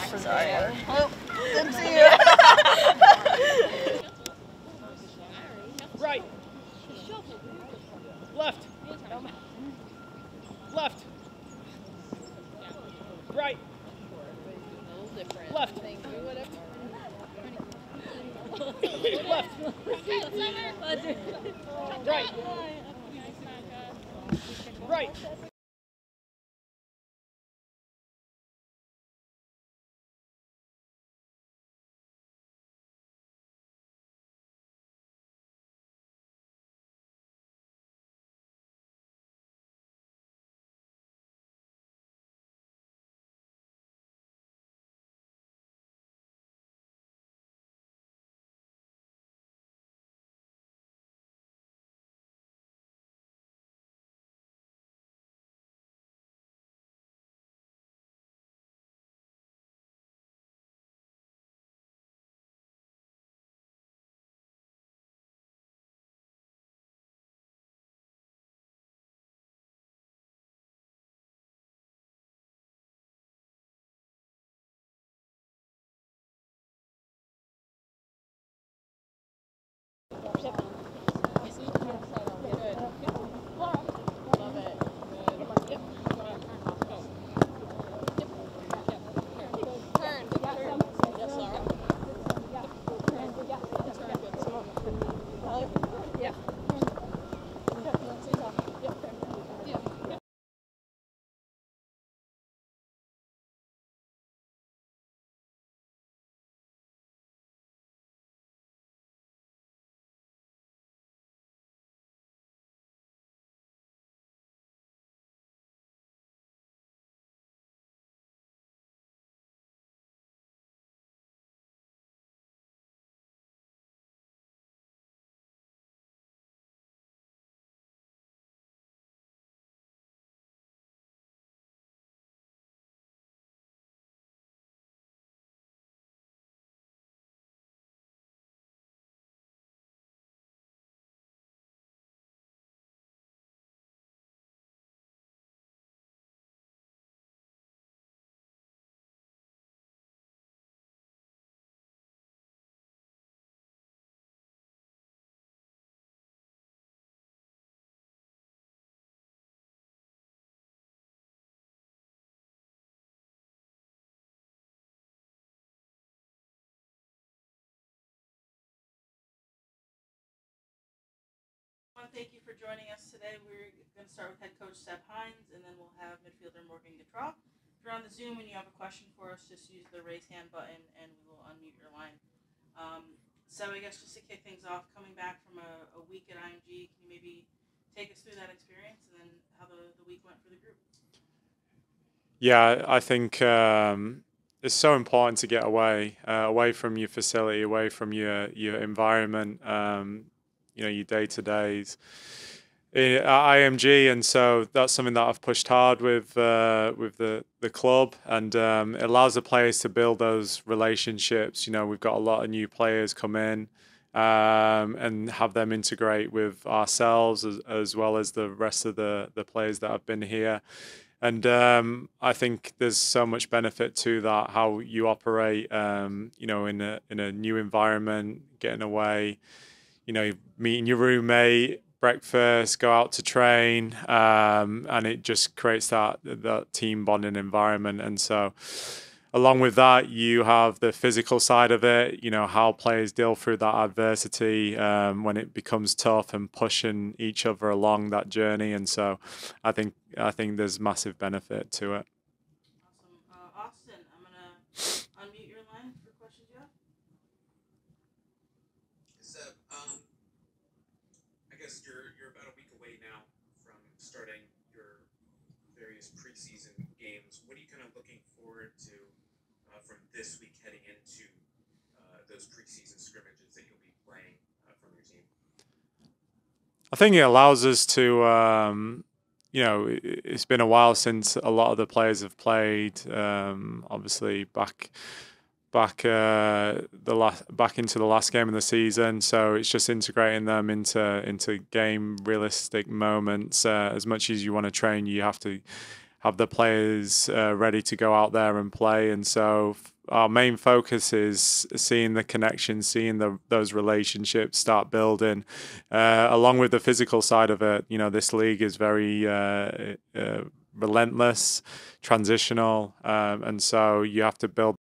Sorry. Well, good to see you. Right. Left. Left. Right. Left. Left. Right. Right. I want to thank you for joining us today. We're going to start with head coach Hines, and then we'll have midfielder Morgan Gautrat. If you're on the Zoom and you have a question for us, just use the raise hand button, and we will unmute your line. So I guess just to kick things off, coming back from a week at IMG, can you maybe take us through that experience and then how the week went for the group? Yeah, I think it's so important to get away from your facility, away from your environment, your day-to-days at IMG, and so that's something that I've pushed hard with the club, and it allows the players to build those relationships. We've got a lot of new players come in, and have them integrate with ourselves as well as the rest of the players that have been here. And I think there's so much benefit to that, how you operate, in a new environment, getting away, meeting your roommate, breakfast, go out to train, and it just creates that team bonding environment. And so along with that, you have the physical side of it, how players deal through that adversity when it becomes tough, and pushing each other along that journey. And so I think there's massive benefit to it. Awesome. Austin, I'm going to unmute your line for questions you have. So, I guess you're about a week away now from starting your various preseason games. What are you kind of looking forward to from this week heading into those preseason scrimmages that you'll be playing from your team? I think it allows us to, it's been a while since a lot of the players have played. Obviously, back into the last game of the season, so it's just integrating them into game realistic moments. As much as you want to train, you have to have the players ready to go out there and play. And so our main focus is seeing the connection, seeing those relationships start building, along with the physical side of it. This league is very relentless, transitional, and so you have to build